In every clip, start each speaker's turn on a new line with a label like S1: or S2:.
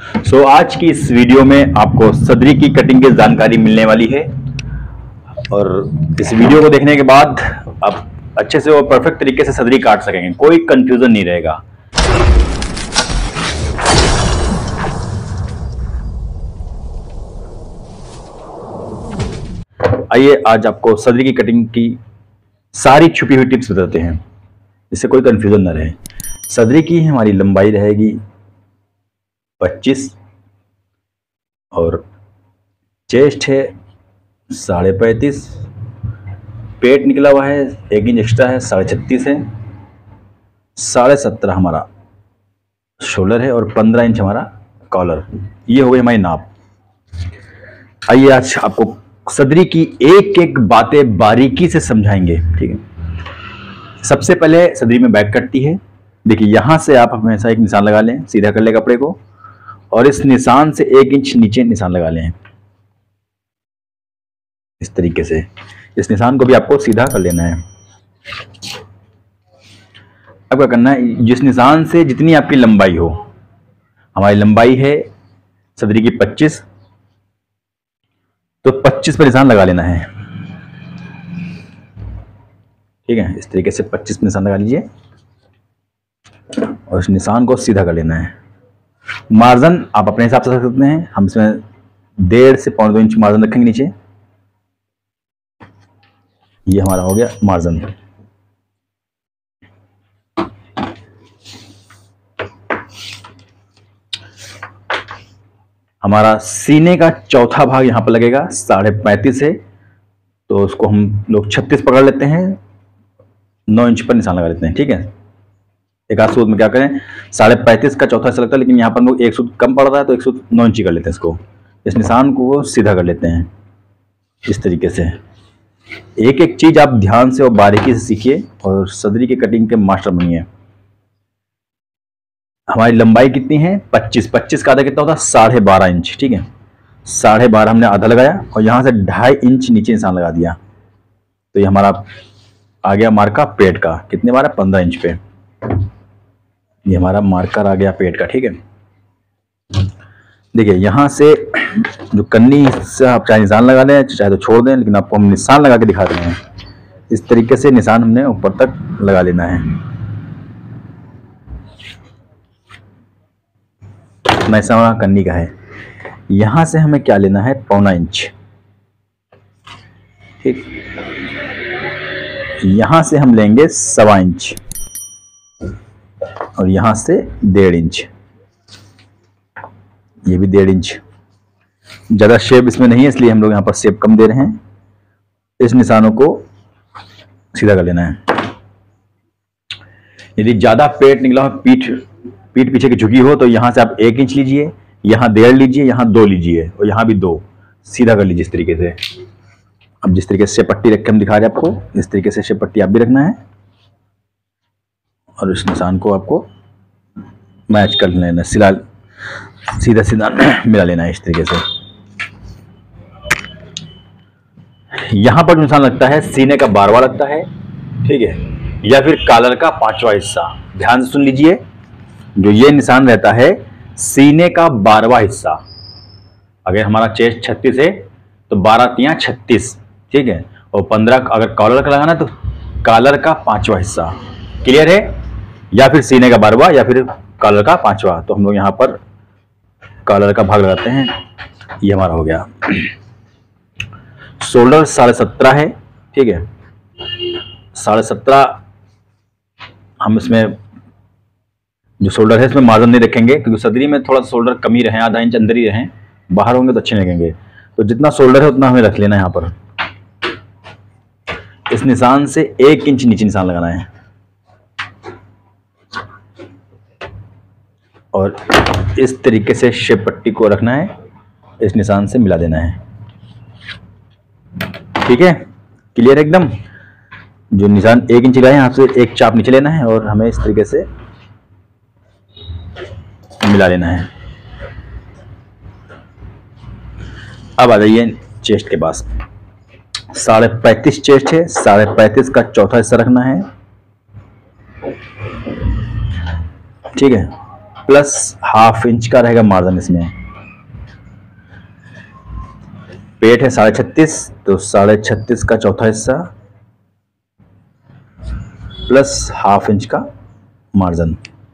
S1: आज की इस वीडियो में आपको सदरी की कटिंग की जानकारी मिलने वाली है और इस वीडियो को देखने के बाद आप अच्छे से और परफेक्ट तरीके से सदरी काट सकेंगे, कोई कंफ्यूजन नहीं रहेगा। आइए आज आपको सदरी की कटिंग की सारी छुपी हुई टिप्स बताते हैं जिससे कोई कंफ्यूजन ना रहे। सदरी की हमारी लंबाई रहेगी 25 और चेस्ट है 35.5, पेट निकला हुआ है 1 इंच एक्स्ट्रा है 36.5 है, 17.5 हमारा शोल्डर है और 15 इंच हमारा कॉलर। ये हो गई हमारी नाप। आइए आज आपको सदरी की एक एक बातें बारीकी से समझाएंगे, ठीक है। सबसे पहले सदरी में बैक कटती है। देखिए यहां से आप हमेशा एक निशान लगा लें, सीधा कर ले कपड़े को और इस निशान से 1 इंच नीचे निशान लगा लें। इस तरीके से इस निशान को भी आपको सीधा कर लेना है। अब क्या करना है, जिस निशान से जितनी आपकी लंबाई हो, हमारी लंबाई है सदरी की 25, तो 25 पर निशान लगा लेना है, ठीक है। इस तरीके से 25 पर निशान लगा लीजिए और इस निशान को सीधा कर लेना है। मार्जिन आप अपने हिसाब से रख सकते हैं, हम इसमें 1.5 से 1.25 इंच मार्जिन रखेंगे नीचे। ये हमारा हो गया मार्जिन। हमारा सीने का चौथा भाग यहां पर लगेगा, 35.5 है तो उसको हम लोग 36 पकड़ लेते हैं, 9 इंच पर निशान लगा लेते हैं, ठीक है। एक आध सूद में क्या करें, 35.5 का चौथा हिस्सा लगता है, लेकिन यहाँ पर हम लोग 1 सूद कम पड़ रहा है तो 1 सूद 9 इंची कर लेते हैं। इसको इस निशान को सीधा कर लेते हैं इस तरीके से। एक एक चीज आप ध्यान से और बारीकी से सीखिए और सदरी के कटिंग के मास्टर बनिए। हमारी लंबाई कितनी है 25 का आधा कितना होता है 12.5 इंच, ठीक है। 12.5 हमने आधा लगाया और यहाँ से 2.5 इंच नीचे निशान लगा दिया, तो ये हमारा आ गया मार्का पेट का। कितने बार है 15 इंच पे, ये हमारा मार्कर आ गया पेट का, ठीक है। देखिए यहां से जो कन्नी से आप चाहे निशान लगा लें चाहे तो छोड़ दें, लेकिन आपको हम निशान लगा के दिखा रहे हैं। इस तरीके से निशान हमने ऊपर तक लगा लेना है। इतना हिस्सा हमारा कन्नी का है। यहां से हमें क्या लेना है 1.25 इंच, ठीक। यहां से हम लेंगे 1.25 इंच और यहां से 1.5 इंच, ये भी 1.5 इंच। ज्यादा शेप इसमें नहीं है इसलिए हम लोग यहां पर शेप कम दे रहे हैं। इस निशानों को सीधा कर लेना है। यदि ज्यादा पेट निकला हो, पीठ पीछे की झुकी हो, तो यहां से आप 1 इंच लीजिए, यहां 1.5 लीजिए, यहां 2 लीजिए और यहां भी 2, सीधा कर लीजिए इस तरीके से। अब जिस तरीके से पट्टी रख के हम दिखा रहे हैं आपको, इस तरीके से पट्टी आप भी रखना है और इस निशान को आपको मैच कर लेना, सीधा सीधा मिला लेना है इस तरीके से। यहां पर निशान लगता है सीने का 12वां लगता है, ठीक है, या फिर कॉलर का 5वां हिस्सा। ध्यान से सुन लीजिए, जो ये निशान रहता है सीने का 12वां हिस्सा। अगर हमारा चेस्ट 36 है तो 12 × 36, ठीक है, और 15 अगर कॉलर का लगाना है तो कॉलर का 5वां हिस्सा। क्लियर है? या फिर सीने का 12वां या फिर कॉलर का 5वां। तो हम लोग यहाँ पर कॉलर का भाग लगाते हैं। ये हमारा हो गया। शोल्डर 17.5 है, ठीक है। 17.5 हम इसमें जो शोल्डर है इसमें मार्जिन नहीं रखेंगे, क्योंकि सदरी में थोड़ा शोल्डर कम ही रहे, आधा इंच अंदर ही रहें, बाहर होंगे तो अच्छे लगेंगे। तो जितना शोल्डर है उतना हमें रख लेना है। यहाँ पर इस निशान से 1 इंच नीचे निशान लगाना है और इस तरीके से शेप पट्टी को रखना है, इस निशान से मिला देना है, ठीक है। क्लियर एकदम? जो निशान 1 इंच लगाए यहाँ से 1 चाप नीचे लेना है और हमें इस तरीके से मिला लेना है। अब आ जाइए चेस्ट के पास। 35.5 चेस्ट है, 35.5 का चौथा हिस्सा रखना है, ठीक है। प्लस हाफ इंच का रहेगा मार्जिन इसमें। पेट है 36.5, तो 36.5 का चौथा हिस्सा प्लस हाफ इंच का मार्जिन।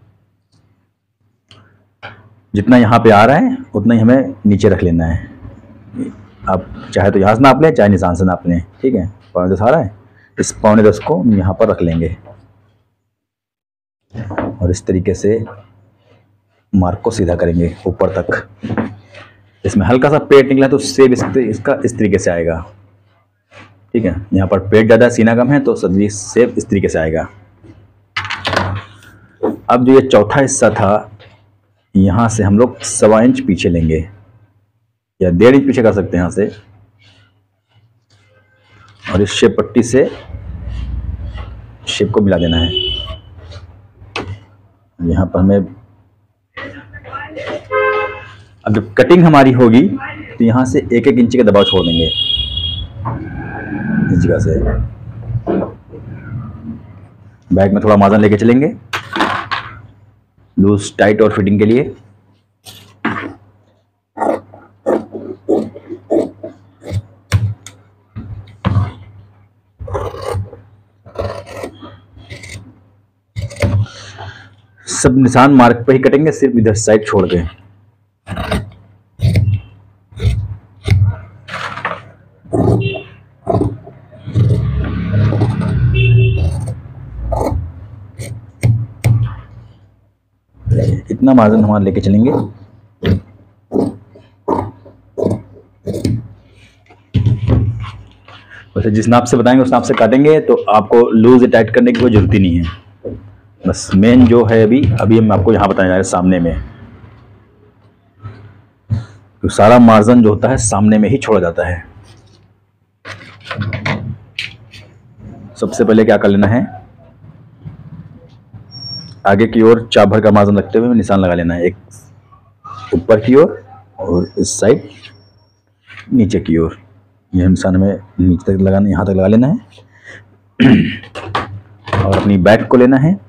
S1: जितना यहाँ पे आ रहा है उतना ही हमें नीचे रख लेना है। आप चाहे तो यहाँ से नाप लें, चाहे निशान से नाप लें, ठीक है। 10.5 आ रहा है, इस 10.5 को यहाँ पर रख लेंगे और इस तरीके से मार्क को सीधा करेंगे ऊपर तक। इसमें हल्का सा पेट निकला तो सेब इसका इस तरीके से आएगा, ठीक है। यहाँ पर पेट ज़्यादा सीना कम है तो सब्जी सेब इस तरीके से आएगा। अब जो ये चौथा हिस्सा था, यहाँ से हम लोग 1.25 इंच पीछे लेंगे या 1.5 इंच पीछे कर सकते हैं यहाँ से, और इस शेप पट्टी से शेप को मिला देना है। यहाँ पर हमें अब जब कटिंग हमारी होगी तो यहाँ से 1-1 इंच का दबाव छोड़ देंगे इस जगह से। बैक में थोड़ा मार्जिन लेके चलेंगे लूज टाइट और फिटिंग के लिए। सब निशान मार्क पे ही कटेंगे, सिर्फ इधर साइड छोड़ के। इतना मार्जिन हमारा लेके चलेंगे। वैसे जिस नाप से बताएंगे उस नाप से काटेंगे, तो आपको लूज टाइट करने की कोई जरूरत ही नहीं है। बस मेन जो है अभी हम आपको यहाँ बताने जा रहे हैं सामने में, तो सारा मार्जिन जो होता है सामने में ही छोड़ा जाता है। सबसे पहले क्या कर लेना है, आगे की ओर चाप भर का मार्जिन रखते हुए निशान लगा लेना है, एक ऊपर की ओर और इस साइड नीचे की ओर। यह निशान हमें नीचे तक लगाना, यहाँ तक लगा लेना है। और अपनी बैक को लेना है,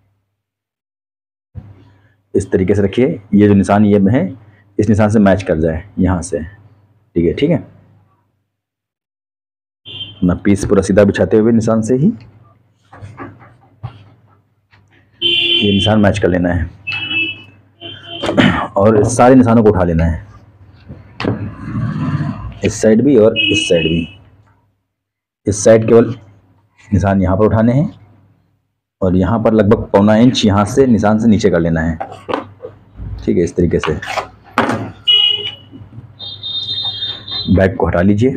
S1: इस तरीके से रखिए। ये जो निशान ये में है, इस निशान से मैच कर जाए यहाँ से, ठीक है, ठीक है। अपना पीस पूरा सीधा बिछाते हुए निशान से ही ये निशान मैच कर लेना है और सारे निशानों को उठा लेना है, इस साइड भी और इस साइड भी। इस साइड केवल निशान यहाँ पर उठाने हैं और यहाँ पर लगभग 1.25 इंच यहाँ से निशान से नीचे कर लेना है, ठीक है। इस तरीके से बैक को हटा लीजिए।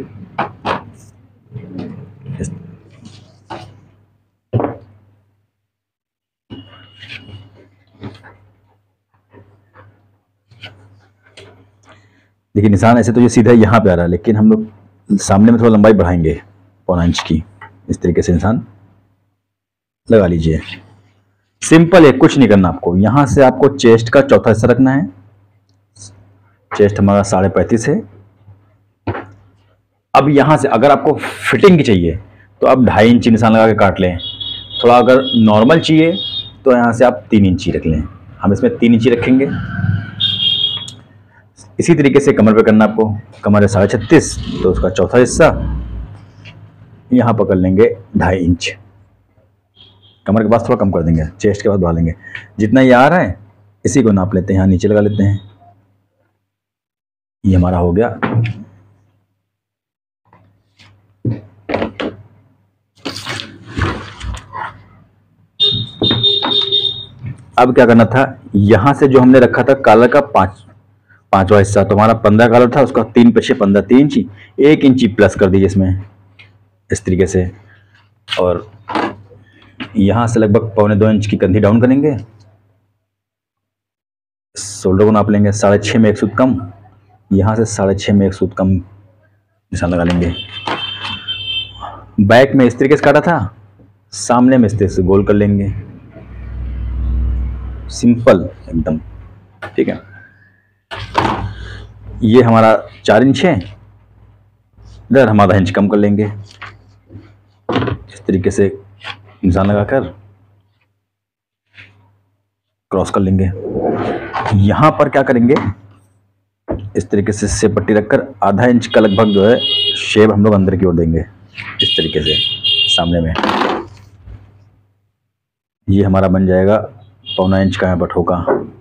S1: देखिए निशान ऐसे तो ये सीधा यहाँ पे आ रहा है, लेकिन हम लोग सामने में थोड़ा लंबाई बढ़ाएंगे 1.25 इंच की। इस तरीके से निशान लगा लीजिए। सिंपल है, कुछ नहीं करना आपको। यहाँ से आपको चेस्ट का चौथा हिस्सा रखना है। चेस्ट हमारा 35.5 है। अब यहाँ से अगर आपको फिटिंग की चाहिए तो आप 2.5 इंच निशान लगा के काट लें। थोड़ा अगर नॉर्मल चाहिए तो यहाँ से आप 3 इंच रख लें। हम इसमें 3 इंच रखेंगे। इसी तरीके से कमर पे करना आपको। कमर है 36.5, तो उसका चौथा हिस्सा यहाँ पकड़ लेंगे 2.5 इंच। कमर के पास थोड़ा कम कर देंगे, चेस्ट के पास बढ़ा लेंगे। जितना ये आ रहा है इसी को नाप लेते हैं, यहाँ नीचे लगा लेते हैं। ये हमारा हो गया। अब क्या करना था, यहां से जो हमने रखा था कॉलर का पांचवा हिस्सा, तो हमारा 15 कॉलर था, उसका 3 पीछे 15, 3 इंची, 1 इंची प्लस कर दीजिए इसमें इस तरीके से। और यहां से लगभग 1.25 इंच की कंधी डाउन करेंगे। शोल्डर को नाप लेंगे 6.5 में 1 सूत कम। यहां से 6.5 में 1 सूत कम निशान लगा लेंगे। बैक में इस तरीके से काटा था, सामने में इस तरीके से गोल कर लेंगे। सिंपल एकदम, ठीक है। ये हमारा 4 इंच है, इधर हम आधा इंच कम कर लेंगे। इस तरीके से निशान लगाकर क्रॉस कर लेंगे। यहाँ पर क्या करेंगे, इस तरीके से शेप पट्टी रखकर आधा इंच का लगभग जो है शेप हम लोग अंदर की ओर देंगे, इस तरीके से सामने में। ये हमारा बन जाएगा 1.25 इंच का यहाँ पर ठोका।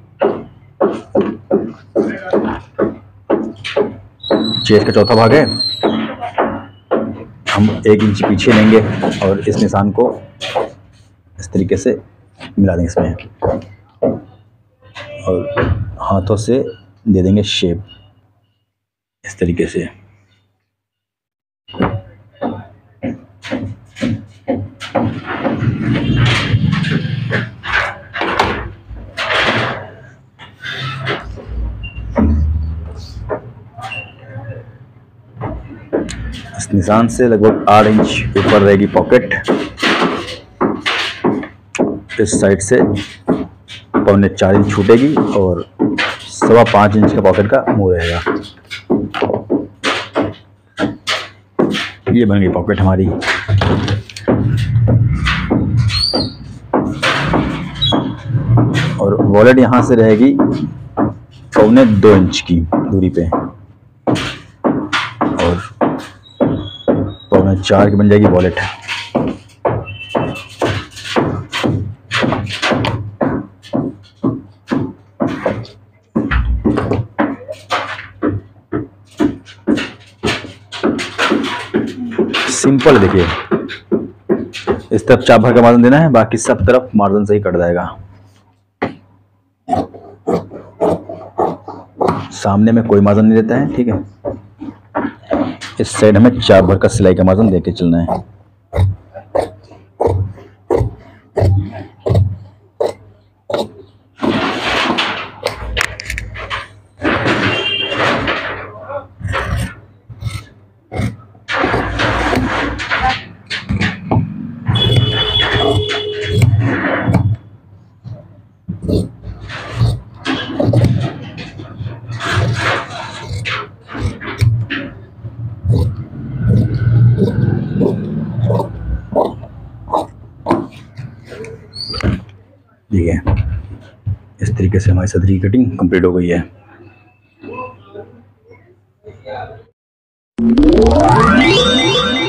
S1: चेस्ट का चौथा भाग है, हम 1 इंच पीछे लेंगे और इस निशान को इस तरीके से मिला देंगे इसमें और हाथों से दे देंगे शेप इस तरीके से। इस निशान से लगभग 8 इंच ऊपर रहेगी पॉकेट। इस साइड से 3.25 इंच छूटेगी और 5.25 इंच का पॉकेट का मुंह रहेगा। ये बन गई पॉकेट हमारी। और वॉलेट यहाँ से रहेगी 2.25 इंच की दूरी पे और 4.25 की बन जाएगी वॉलेट। सिंपल, देखिए इस तरफ चाप भर का मार्जिन देना है, बाकी सब तरफ मार्जिन से ही कट जाएगा। सामने में कोई मार्जिन नहीं देता है, ठीक है। इस साइड हमें चाप भर का सिलाई का मार्जिन देके चलना है। ठीक है, इस तरीके से हमारी सदरी की कटिंग कंप्लीट हो गई है।